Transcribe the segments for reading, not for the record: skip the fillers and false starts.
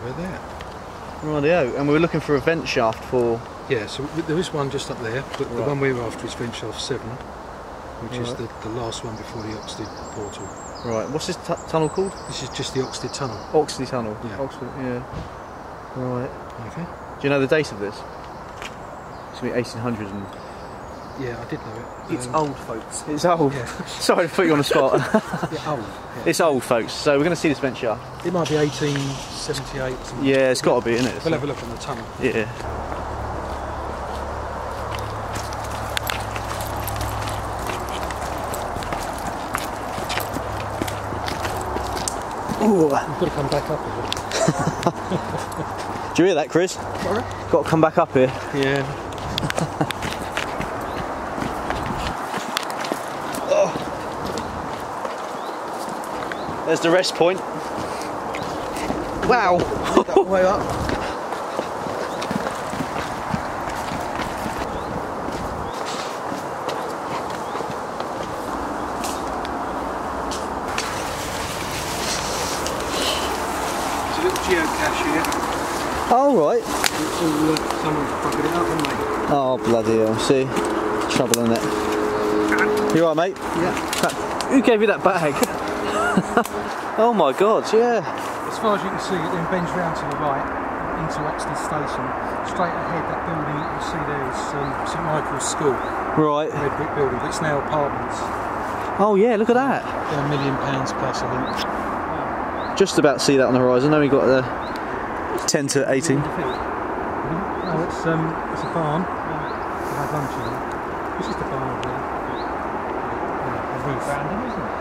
Right there. Rightio, and we were looking for a vent shaft for... Yeah, so there is one just up there, but the one we were after is vent shaft 7, which is the last one before the Oxted portal. Right, what's this tunnel called? This is just the Oxted tunnel. Oxley Tunnel? Yeah. Oxford, yeah. Right. Okay. Do you know the date of this? It's going to be 1800 and... Yeah, I did know it. It's old, folks. It's old? Yeah. Sorry to put you on the spot. Yeah, old. Yeah. It's old, folks, so we're going to see this vent shaft. It might be 1878 or something. Yeah, it's got to be, isn't it? We'll have a look on the tunnel. Yeah. Ooh. We've got to come back up a bit. Do you hear that, Chris? Sorry? Got to come back up here. Yeah. There's the rest point. Wow! That way up. There's a little geocache here. Oh, right. It's all, someone's bucketed it up, haven't they? Oh, bloody hell. See? Trouble in it. You alright, mate? Yeah. Who gave you that bag? Oh my god, yeah. As far as you can see, it then bends round to the right into Oxted Station. Straight ahead, that building that you see there is St Michael's School. Right. Red brick building, but it's now apartments. Oh yeah, look at that. They're £1 million plus, I think. Just about see that on the horizon. Then we got the 10 to 18. No, it's a barn. We had lunch in it. It's just a barn there. A roof. Random, isn't it?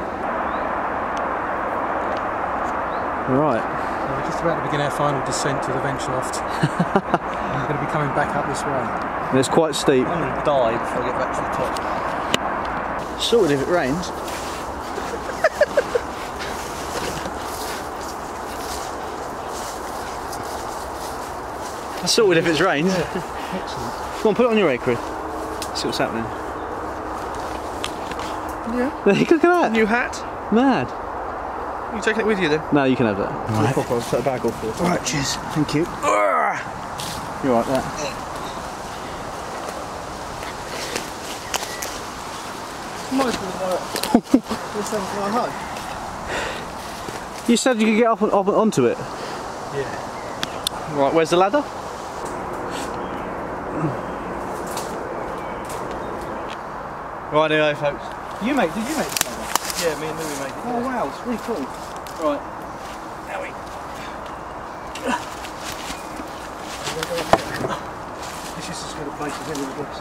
Right. We're just about to begin our final descent to the vent shaft. And we're going to be coming back up this way. And it's quite steep. I'm going to die before I get back to the top. Sorted if it rains. Sorted if it's rained. Yeah. Excellent. Come on, put it on your head, Chris. See what's happening. Yeah. Look at that. New hat. Mad. You taking it with you then? No, you can have that. Right. I'll put the bag off for. Alright, cheers. Thank you. You're right there. You said you could get up onto it. Yeah. Right, where's the ladder? Right, anyway, folks. Did you make this ladder? Yeah, me and Louis made it. Oh wow, it's really cool. Right. This is as good a place as any, I guess.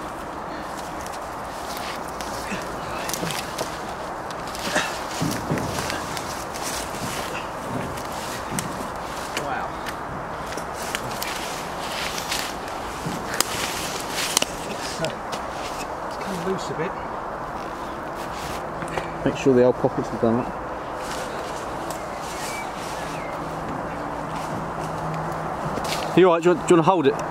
Wow. It's come loose a bit. Make sure the old pockets are done up. You alright? Do you want to hold it?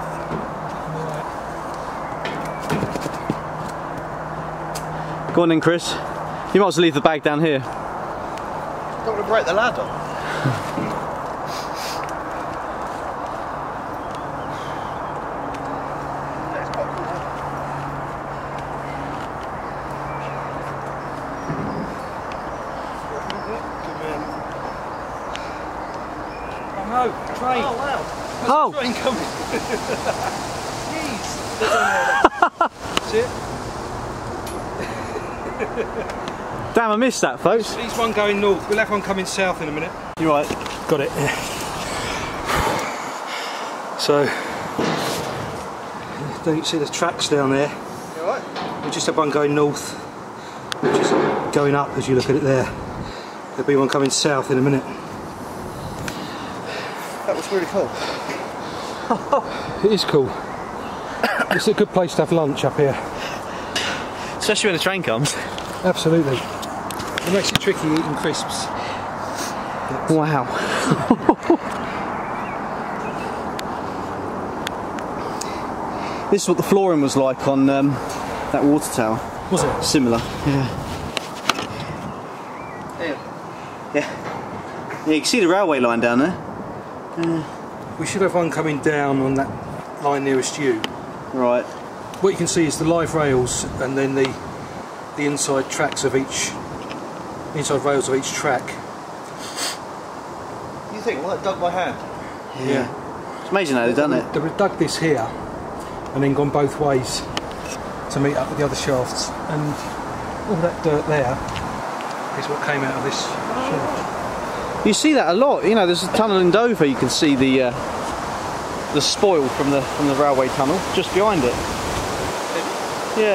Go on then, Chris. You might as well leave the bag down here. Don't want to break the ladder. Oh no, train! Oh wow! Oh! Train coming! Jeez! See it? Damn, I missed that, folks. There's one going north, we'll have one coming south in a minute. You right? Got it, yeah. So, don't you see the tracks down there? You alright? We just have one going north, which is going up as you look at it there. There'll be one coming south in a minute. That was really cool. It is cool. It's a good place to have lunch up here. Especially when the train comes. Absolutely. It makes it tricky eating crisps. Wow. This is what the flooring was like on that water tower. Was it? Similar. Yeah. Yeah. Yeah. Yeah, you can see the railway line down there. we should have one coming down on that line nearest you. Right. What you can see is the live rails and then the inside tracks of each, inside rails of each track. You think, well, that dug by hand? Yeah. It's amazing how they've done it. They've dug this here and then gone both ways to meet up with the other shafts, and all that dirt there is what came out of this shaft. You see that a lot. You know, there's a tunnel in Dover. You can see the spoil from the railway tunnel just behind it. Yeah.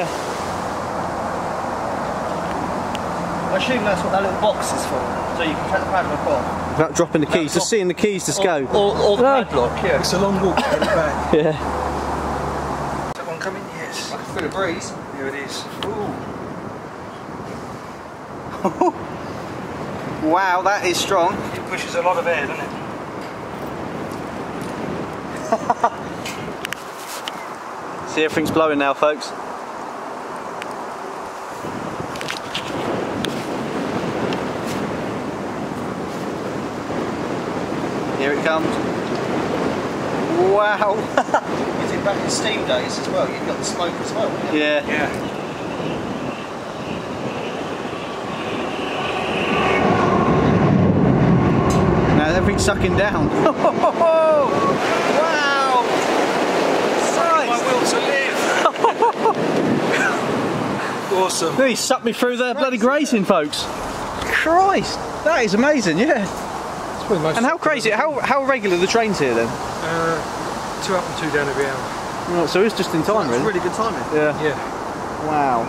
I assume that's what that little box is for, so you can take the padlock off. Without dropping the keys, just seeing the keys just go. Or the padlock, yeah. It's a long walk to get it back. Yeah. Is that one coming? Yes. I can feel a breeze. Here it is. Ooh. Wow, that is strong. It pushes a lot of air, doesn't it? See, everything's blowing now, folks. Here it comes. Wow. Is it back in steam days as well? You've got the smoke as well, haven't you? Yeah. Yeah. Now everything's sucking down. Wow. My will to live. Awesome. He sucked me through the bloody grazing, folks. Christ, that is amazing, yeah. It's probably most And how crazy, how regular are the trains here then? 2 up and 2 down every hour. Right, so it's just in time, That's really. really good timing. Yeah. Yeah. Wow.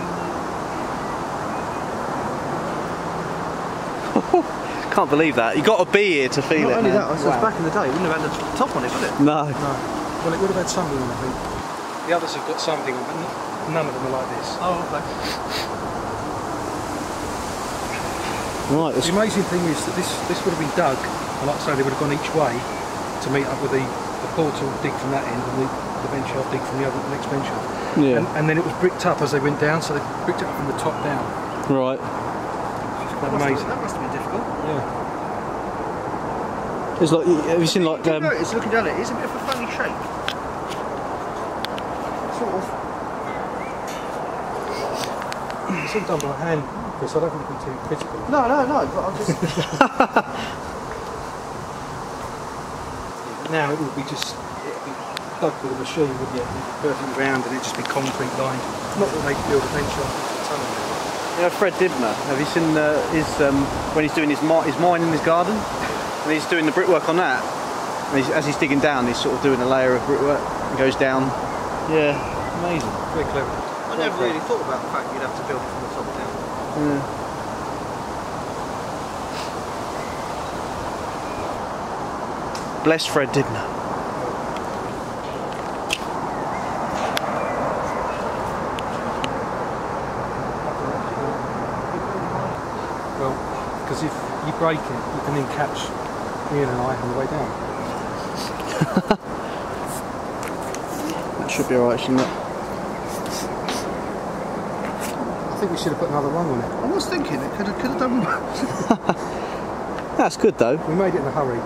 Can't believe that. You got to be here to feel Not it. only man. that, I suppose back in the day, we wouldn't have had the top on it, would it? No. No. Well, it would have had something on, I think. The others have got something on, but none of them are like this. Oh, okay. Right. The amazing thing is that this would have been dug, and like I say, they would have gone each way to meet up with the portal dig from that end and the vent shaft dig from the next vent shaft. Yeah. And then it was bricked up as they went down, so they bricked it up from the top down. Right. It's quite amazing. That must have been difficult. Yeah. It's like, have you seen like? You notice, looking down it, it's a bit of a funny shape. Sort of. It's all done by hand, Chris. I don't want to be too critical. No, but I'm just... Now it would be just dug with a machine, wouldn't it? It'd be perfectly round and it'd just be concrete lined. Not that they build a vent shaft into the tunnel. You know Fred Dibner, have you seen his when he's doing his mine in his garden? And he's doing the brickwork on that. And as he's digging down, he's sort of doing a layer of brickwork and goes down. Yeah, amazing. Very clever. I never really thought about the fact you'd have to build it from the top down. Yeah. Bless Fred Dibner. Well, because if you break it, you can then catch Ian and I on the way down. That should be alright, shouldn't it? I think we should have put another rung on it. I was thinking it could have done... That's good though. We made it in a hurry.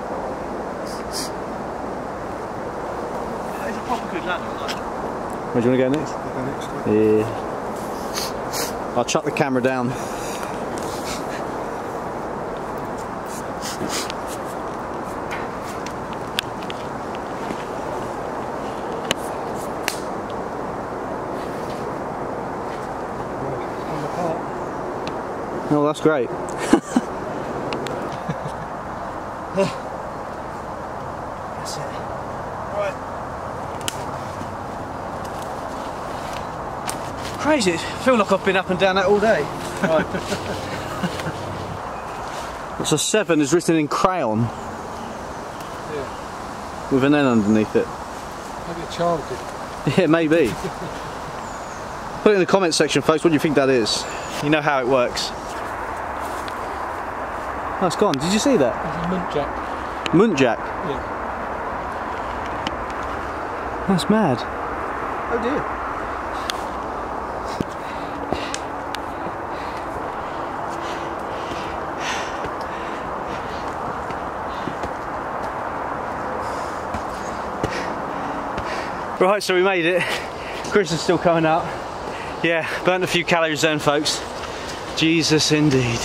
It's a proper good ladder, like. Where do you want to go next? We'll go next to it. Yeah. I'll chuck the camera down. On the part. Oh, that's great. That's it. Right. Crazy. I feel like I've been up and down that all day. Right. So 7 is written in crayon Yeah. with an N underneath it. Maybe a child did. Yeah, maybe. Put it in the comment section, folks. What do you think that is? You know how it works. Oh, it's gone. Did you see that? It's a muntjac. Muntjac. Yeah. That's mad. Oh dear. Right, so we made it. Chris is still coming up. Yeah, burnt a few calories then, folks. Jesus indeed.